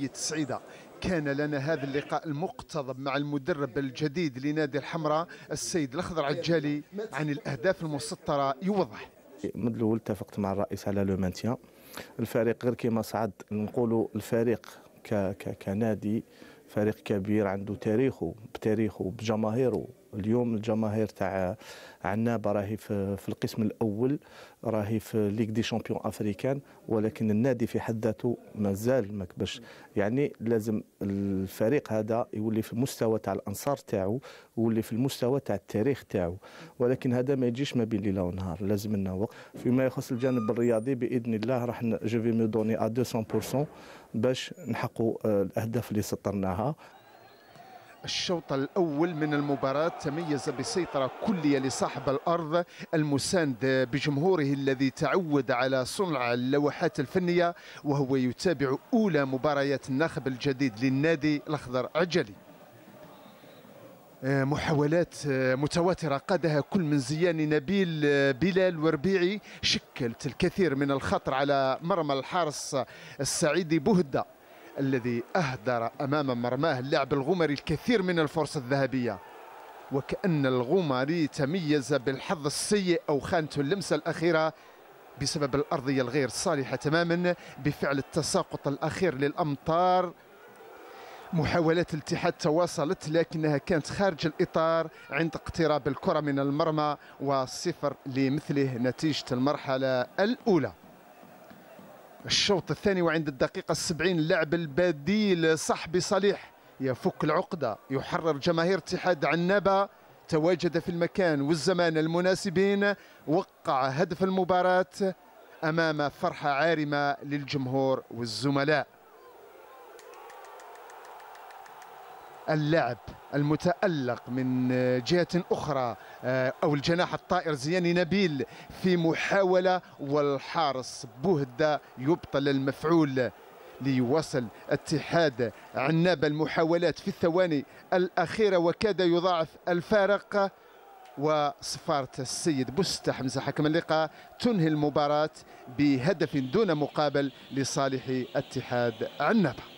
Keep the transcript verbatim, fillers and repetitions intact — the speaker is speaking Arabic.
سيد سعيدة، كان لنا هذا اللقاء المقتضب مع المدرب الجديد لنادي الحمراء السيد الأخضر عجالي عن الأهداف المسطرة. يوضح: من الاول اتفقت مع الرئيس على لو مانتيان. الفريق غير كما صعد نقولوا الفريق ك ك كنادي فريق كبير عنده تاريخه بتاريخه بجماهيره. اليوم الجماهير تاع عنابه راهي في, في القسم الاول، راهي في ليغ دي شامبيون افريكان، ولكن النادي في حد ذاته مازال ما كبش. يعني لازم الفريق هذا يولي في المستوى تاع الانصار تاعو، يولي في المستوى تاع التاريخ تاعو، ولكن هذا ما يجيش ما بين ليله ونهار، لازم لنا وقت. فيما يخص الجانب الرياضي باذن الله راح جو في مي دوني ا مئتين بالمئة باش نحققوا الاهداف اللي سطرناها. الشوط الأول من المباراة تميز بسيطرة كلية لصاحب الأرض المساند بجمهوره الذي تعود على صنع اللوحات الفنية، وهو يتابع أولى مباريات الناخب الجديد للنادي الأخضر عجلي. محاولات متواترة قادها كل من زيان نبيل بلال وربيعي شكلت الكثير من الخطر على مرمى الحارس السعيدي بوهدة الذي أهدر أمام مرماه اللاعب الغمري الكثير من الفرص الذهبية، وكأن الغمري تميز بالحظ السيء أو خانته اللمسة الأخيرة بسبب الأرضية الغير صالحة تماما بفعل التساقط الأخير للأمطار. محاولات الاتحاد تواصلت لكنها كانت خارج الإطار عند اقتراب الكرة من المرمى، وصفر لمثله نتيجة المرحلة الأولى. الشوط الثاني وعند الدقيقة السبعين اللاعب البديل صحبي صالح يفك العقدة، يحرر جماهير اتحاد عنابة، تواجد في المكان والزمان المناسبين، وقع هدف المباراة أمام فرحة عارمة للجمهور والزملاء. اللاعب المتألق من جهة أخرى أو الجناح الطائر زياني نبيل في محاولة، والحارس بوهدة يبطل المفعول ليواصل اتحاد عنابة المحاولات في الثواني الأخيرة، وكاد يضاعف الفارق. وصفارة السيد بوستا حمزة حكم اللقاء تنهي المباراة بهدف دون مقابل لصالح اتحاد عنابة.